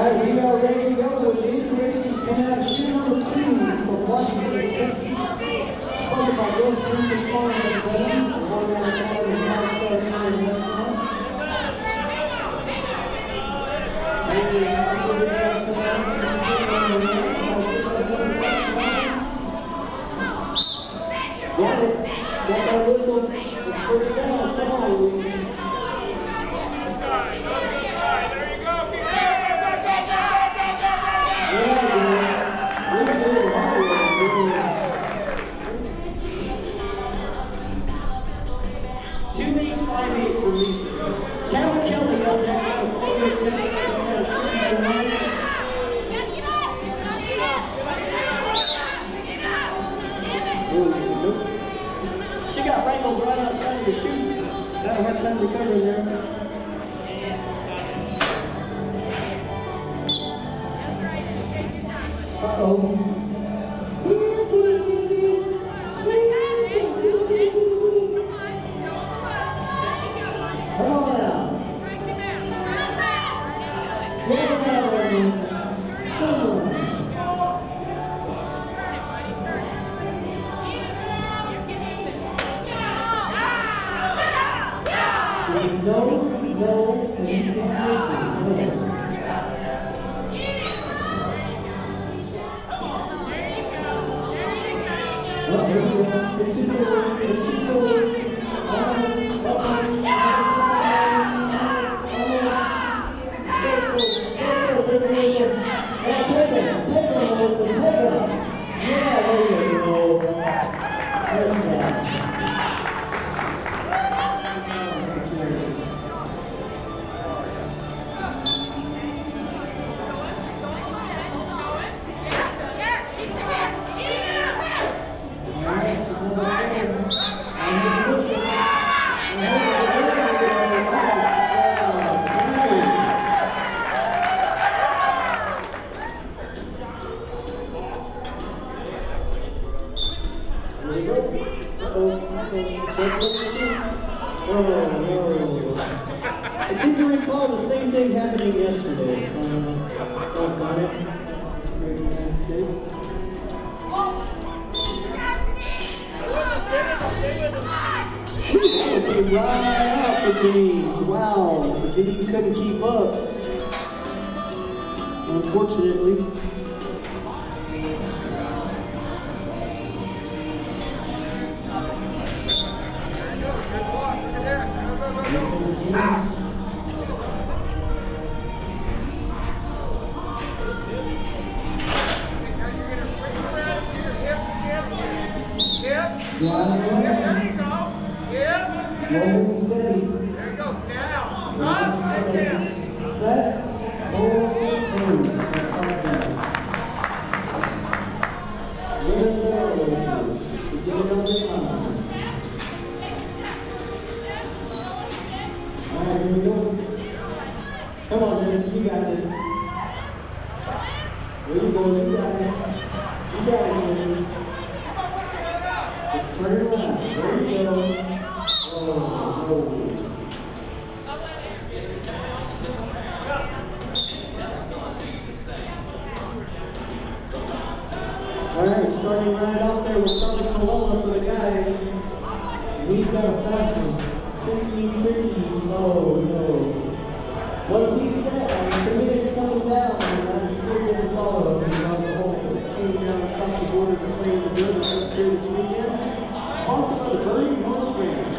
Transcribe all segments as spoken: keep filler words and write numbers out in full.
right, we are ready to go with this race coming out of chute number two from Washington, Texas. Sponsored by Ghost Princess Farm and Venom, the one out of town with five star man in Westmont. Here is Uncle Rick coming out from the spin number one. Got it. Got that whistle. Let's put it down. Come on, Lucy. two eight five eight for Lisa. Tower Kelly up next on the four eight Texas coming out of chute number one. Oh, nope. She got wrangled right outside of the chute. Had a hard time recovering there. Uh-oh. Come on out. Come out, everyone. Come on. Please no, no, and you can't make it. No. Oh, here we go. It's too forward. It's too forward. Almost, almost, almost, almost. Circle, circle, circle. Now take them. Take them, Melissa. Take them. Yeah, there you go. There's that. I seem to recall the same thing happening yesterday, so uh, don't got it. It's great in the United States. Ooh, that came right out for Janine. Wow, Janine couldn't keep up. Unfortunately. Yeah, there you go. Yeah. Slow and steady. There you go. Down. Up and down. Set. Hold and move. Get it on the line. All right, here we go. Come on, Jess. You got this. There you go. You got it. You got it, Jesse. Just turn it around. There you go. Oh, oh. All right, starting right off there with Charlie Colola for the guys. We've got a fast one. Tricky, tricky. Oh, no. Once he set, I'm committed coming down, and I'm still getting followed. He lost the whole came down across the border to play in the building this here this weekend. Sponsored by the Burning Horse Ranch.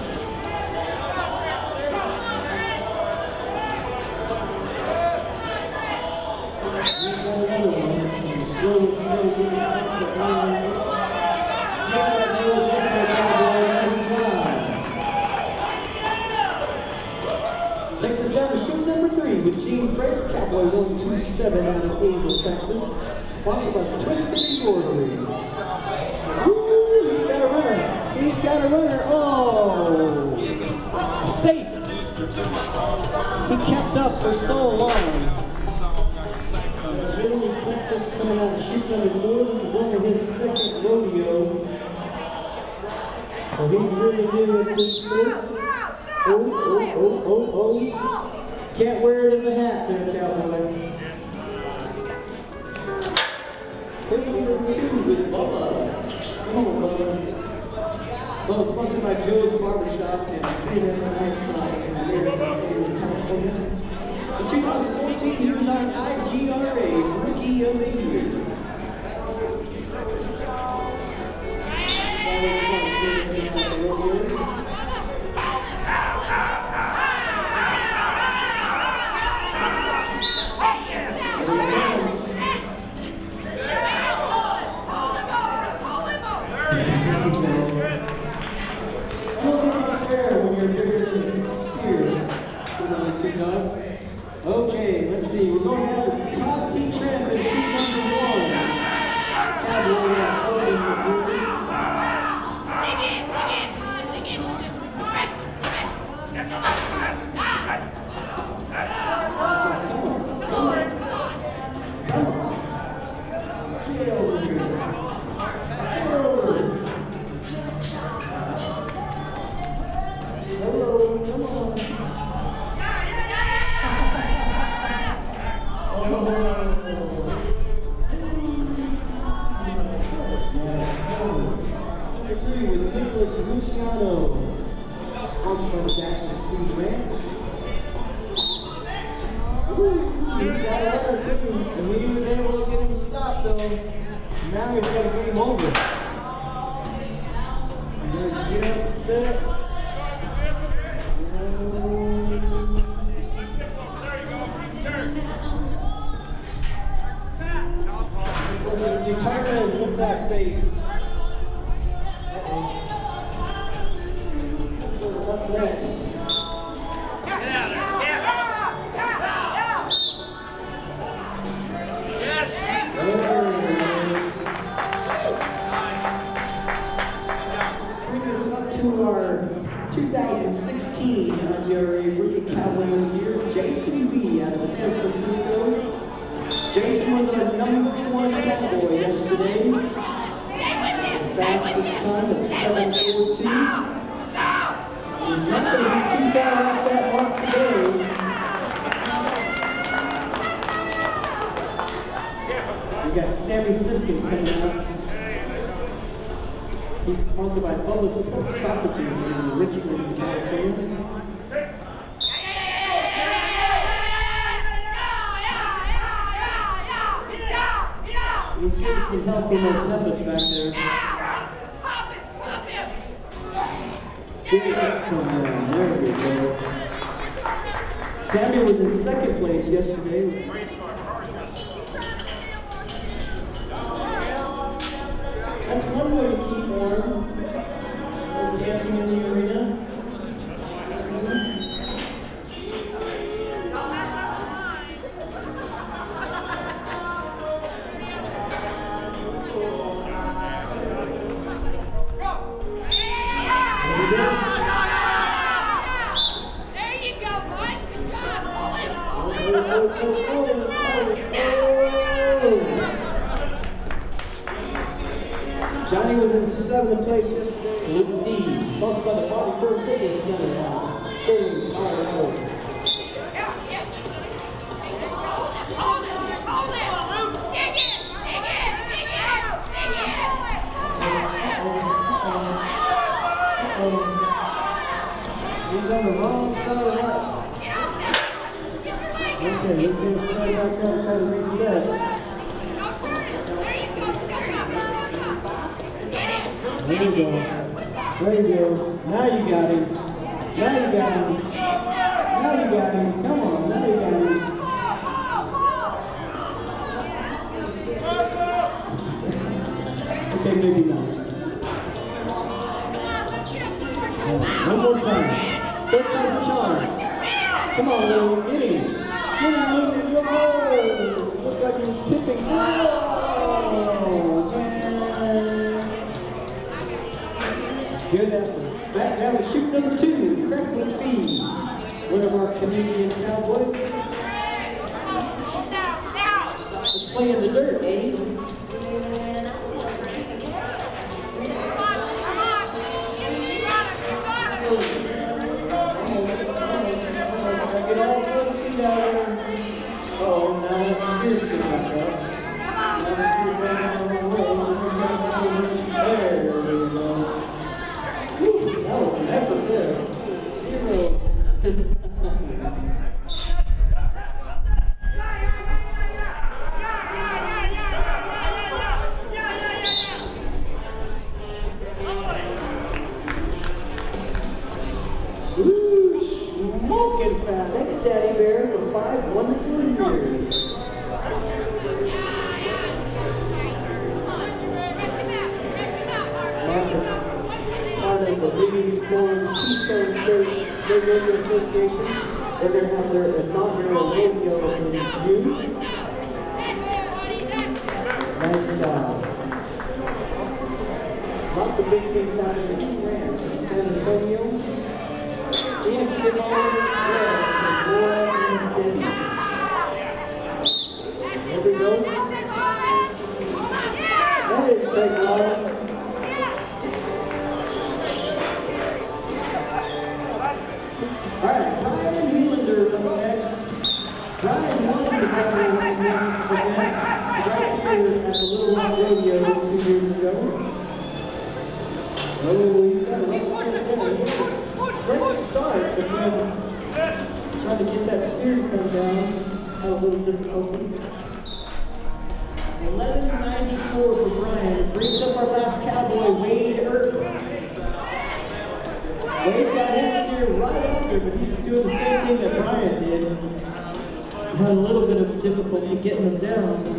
We've got another one that's slow and steady getting across the line. Yeah, that goes up there, cowboy. Nice job. Takes us down to chute number three with Gene Fritz, Cowboy one two seven out of Azle, Texas. Sponsored by Twisted Embroidery. Ooh, he's got a runner. He's got a runner. Oh, safe. He kept up for so long. Really, Texas coming out of chute number four. This is only his second rodeo. So he's really new at this split. Oh, oh, oh, oh, oh. Can't wear it as a hat there, cowboy. Well, sponsored by Joe's Barbershop and C S Lifestyle in America, California. In two thousand fourteen, he was our I G R A Rookie of the Year. It's always fun to see him at the rodeo. Okay, let's see. We're going to have the top T trend at shoot number one. Cowboy at Rodeo, Missouri. Come on, come on, come on. Get over here. Get over. Hello, come on. Sponsored by the Jackson Seed Ranch. He got a runner too, and he was able to get him stopped though. Now he's got a game over. He's going to get up, set. He's determined with that face. Up next. Bring us up to our two thousand sixteen I G R A Rookie Cowboy of the Year, Jason B out of San Francisco. Jason was our number one cowboy yesterday. His fastest time of seven forty-two. He's not going to be too far off that mark today. We got Sammy Simpkin coming up. He's sponsored by Bubba's Pork Sausages in Richmond, California. He's getting some help from those Cephas back there. Get it up, come down. There we go. Sammy was in second place yesterday. That's one way to keep warm. Dancing in the arena. Johnny was in seventh place yesterday. Luke D, sponsored by the Bobby Fur Fitness Center. James Colorado. He's on the wrong side of that. Okay, let's get him straight back up, try to reset. There you go. There you go. Now you got him. Now you got him. Now you got him. Come on, now you got him. Okay, maybe not. One more time. Third time charm. Come on, Lou. Get him. Get him, Lou. Oh, looked like he was tipping. Oh, man. Good effort. Back down to shoot number two, Crackwood Feed. One of our Canadian cowboys. Let's play in the dirt, Abe. Get all four feet out there. Oh, now that steer's good back up. Now the steer's right down the road. There we go. Woo! Illinois Rodeo Association. They're going to have their inaugural rodeo in June. Nice job. Lots of big things happening in Ranch in San Antonio. We have to get all over the world for Laura and Denny. There we go. That didn't take long. Alright, Brian Helander up next. Brian won the rodeo in this event right here at the Little Rock Rodeo two years ago. Oh, he's got a rough start there. He had a great start, but then trying to get that steer to come down had a little difficulty. eleven ninety-four for Brian. Brings up our last cowboy, Wade Earp. Wade got his steer right out there, but he's doing the same thing that Brian did. Had a little bit of difficulty getting him down.